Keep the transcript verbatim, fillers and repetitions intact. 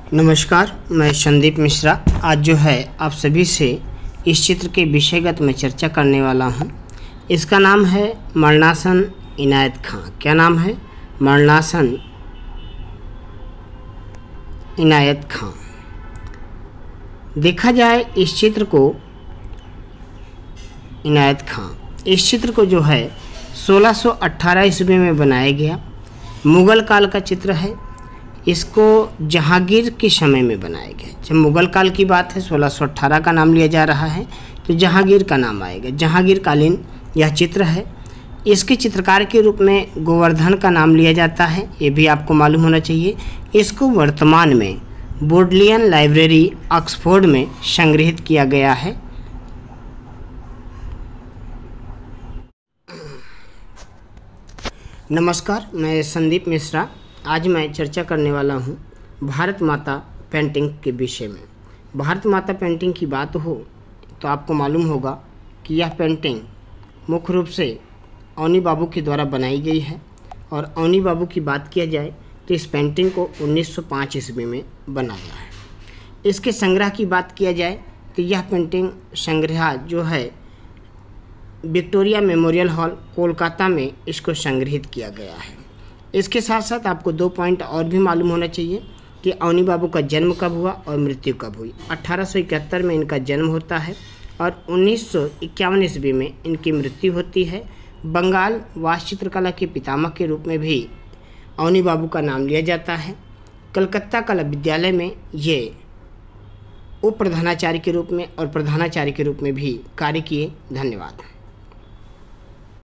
नमस्कार, मैं संदीप मिश्रा। आज जो है आप सभी से इस चित्र के विषयगत में चर्चा करने वाला हूं। इसका नाम है मरणासन इनायत खां। क्या नाम है? मरणासन इनायत खां। देखा जाए इस चित्र को, इनायत खां इस चित्र को जो है सोलह सौ अठारह ईस्वी में बनाया गया। मुग़ल काल का चित्र है। इसको जहांगीर के समय में बनाया गया। जब मुग़ल काल की बात है, सोलह सौ अठारह का नाम लिया जा रहा है, तो जहांगीर का नाम आएगा। जहांगीर कालीन यह चित्र है। इसके चित्रकार के रूप में गोवर्धन का नाम लिया जाता है, ये भी आपको मालूम होना चाहिए। इसको वर्तमान में बोडलियन लाइब्रेरी ऑक्सफोर्ड में संग्रहित किया गया है। नमस्कार, मैं संदीप मिश्रा। आज मैं चर्चा करने वाला हूँ भारत माता पेंटिंग के विषय में। भारत माता पेंटिंग की बात हो तो आपको मालूम होगा कि यह पेंटिंग मुख्य रूप से अवनी बाबू के द्वारा बनाई गई है। और अवनी बाबू की बात किया जाए तो इस पेंटिंग को उन्नीस सौ पाँच ईस्वी में बनाया है। इसके संग्रह की बात किया जाए तो यह पेंटिंग संग्रह जो है विक्टोरिया मेमोरियल हॉल कोलकाता में इसको संग्रहित किया गया है। इसके साथ साथ आपको दो पॉइंट और भी मालूम होना चाहिए कि अवनी बाबू का जन्म कब हुआ और मृत्यु कब हुई। अठारह सौ इकहत्तर में इनका जन्म होता है और उन्नीस सौ इक्यावन ईस्वी में इनकी मृत्यु होती है। बंगाल वास्तु चित्रकला के पितामह के रूप में भी अवनी बाबू का नाम लिया जाता है। कलकत्ता कला विद्यालय में ये उप प्रधानाचार्य के रूप में और प्रधानाचार्य के रूप में भी कार्य किए। धन्यवाद।